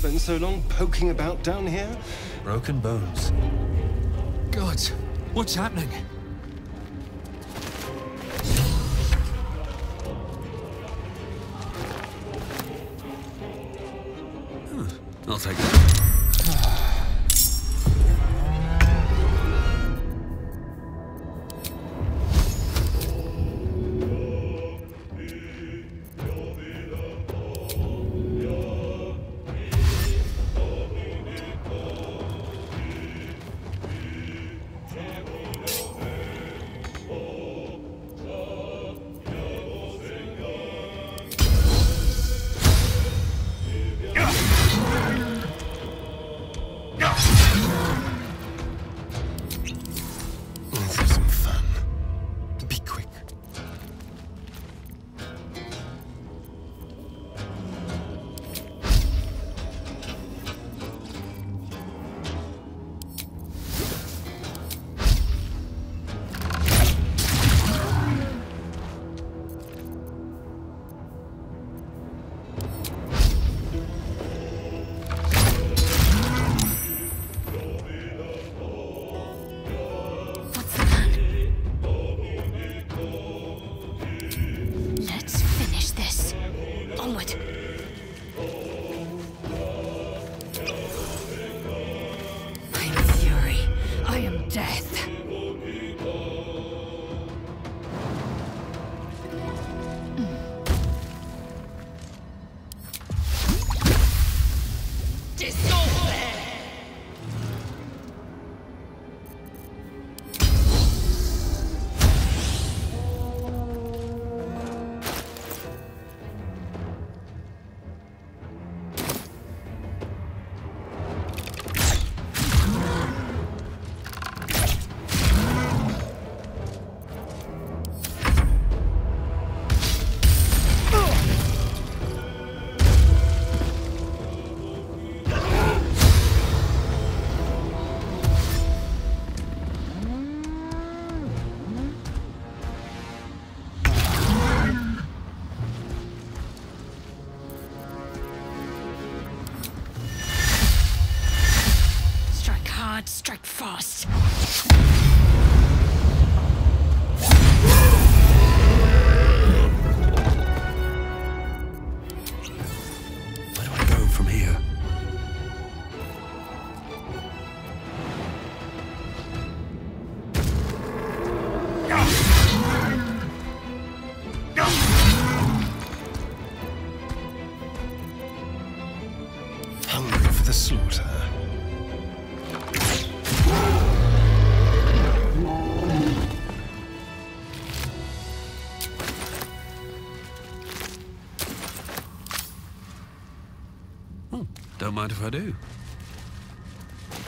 spend so long poking about down here? Broken bones. God, what's happening? I'll take that. Let's have some fun. Be quick. Let's finish this. Onward. I am fury. I am death. Disorder! Strike hard, strike fast. Where do I go from here? Hungry for the slaughter. Don't mind if I do.